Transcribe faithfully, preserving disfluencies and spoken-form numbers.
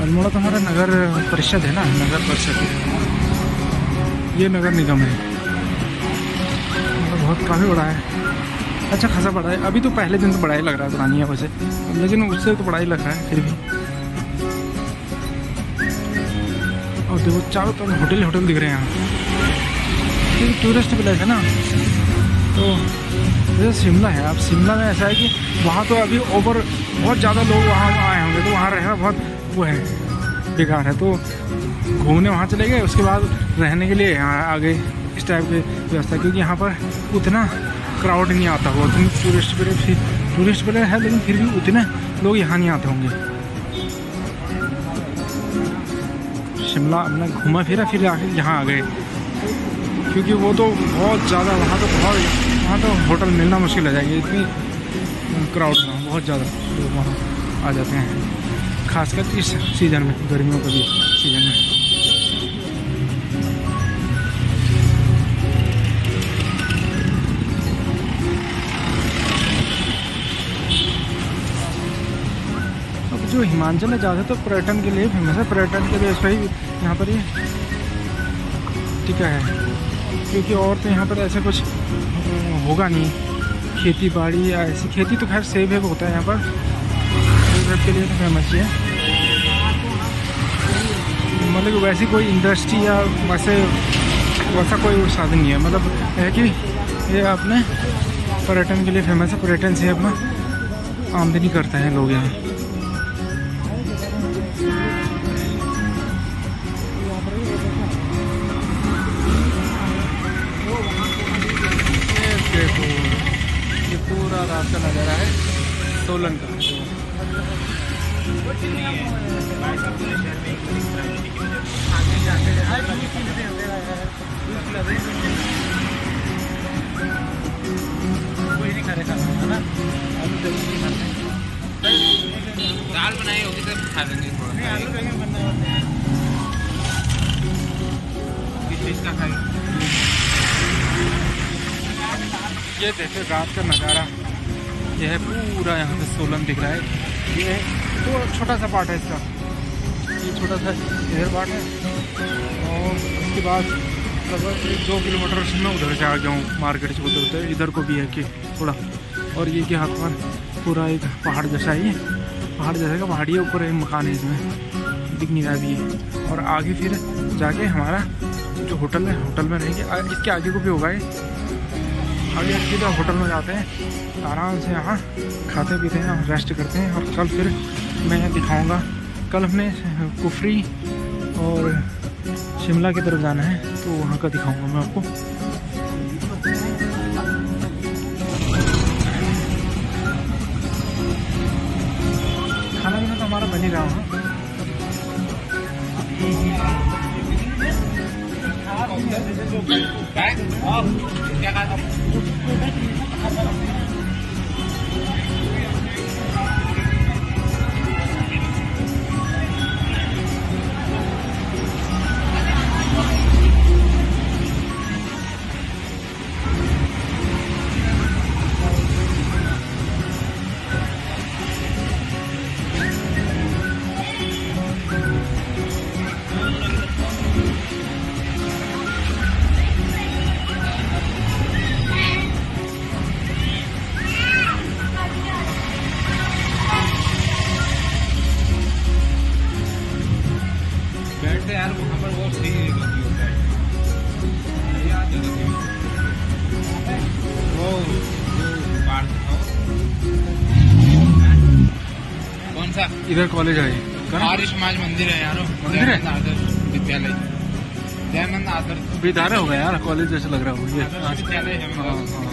अल्मोड़ा तो हमारा नगर परिषद है ना, नगर परिषद है, ये नगर निगम है। मतलब बहुत काफ़ी बड़ा है, अच्छा खासा बड़ा है। अभी तो पहले दिन तो बड़ा ही लग रहा है पुरानी है वैसे, लेकिन उससे तो बड़ा ही लग रहा है फिर भी। और देखो चारों तरफ होटल होटल दिख रहे हैं यहाँ, क्योंकि टूरिस्ट प्लेस है ना। तो जैसे शिमला है, अब शिमला में ऐसा है कि वहाँ तो अभी ओवर बहुत ज़्यादा लोग वहाँ आए होंगे, तो वहाँ रहना बहुत वो है, बेकार है। तो घूमने वहाँ चले गए, उसके बाद रहने के लिए यहाँ आ गए, इस टाइप की व्यवस्था। क्योंकि यहाँ पर उतना क्राउड नहीं आता होगा, उतनी टूरिस्ट प्लेस टूरिस्ट प्लेस है, लेकिन फिर भी उतने लोग यहाँ नहीं आते होंगे। शिमला हमने घूमा फिरा, फिर आके यहाँ आ गए, क्योंकि वो तो बहुत ज़्यादा वहाँ तो बहुत वहाँ तो होटल मिलना मुश्किल हो जाएगी, इतनी क्राउड में बहुत ज़्यादा लोग वहाँ आ जाते हैं, खासकर इस सीज़न में, गर्मियों के भी सीज़न में। अब जो हिमाचल में ज़्यादा तो पर्यटन के लिए फेमस है, पर्यटन के लिए इस पर ही यहाँ पर ये टिका है, क्योंकि और तो यहाँ पर ऐसा कुछ होगा नहीं। खेती बाड़ी या ऐसी खेती तो खैर सेब वेब होता है यहाँ पर, सेब वेब के लिए तो फेमस ही है। मतलब वैसी कोई इंडस्ट्री या वैसे वैसा कोई साधन नहीं है, मतलब है कि ये अपने पर्यटन के लिए फेमस है, पर्यटन से अपना आमदनी करते हैं लोग यहाँ। देखो ये पूरा रास्ता नज़ारा है सोलन का। दाल बनाई होगी तो खा लेंगे थोड़ा, इसका खाएंगे। ये देखिए रात का नज़ारा, यह है पूरा यहाँ से सोलन दिख रहा है। ये तो छोटा सा पार्ट है इसका, ये छोटा सा इधर पार्ट है, और उसके बाद लगभग एक दो किलोमीटर से मैं उधर से आ गया हूँ मार्केट से, उधर उधर इधर को भी है कि थोड़ा। और ये कि हाथ पर पूरा एक पहाड़ जैसा है, ये पहाड़ जैसा का पहाड़ी है, ऊपर एक मकान है इसमें दिख नहीं रहा भी है। और आगे फिर जाके हमारा जो होटल है, होटल में रहेंगे, इसके आगे को भी होगा ये। आगे सीधा होटल में जाते हैं, आराम से यहाँ खाते पीते हैं, रेस्ट करते हैं। और कल फिर मैं दिखाऊंगा, कल हमें कुफरी और शिमला की तरफ जाना है, तो वहाँ का दिखाऊंगा मैं आपको। खाना पीना तो हमारा बन ही रहा है। क्या कहा? यार वहाँ पर वो सही होता है, वो पार्क कौन सा इधर कॉलेज है, आर्य समाज मंदिर है यार, मंदिर है आदर्श विद्यालय, दयानंद आदर्श विद्यालय हो गया यार, कॉलेज जैसे लग रहा है ये विद्यालय है।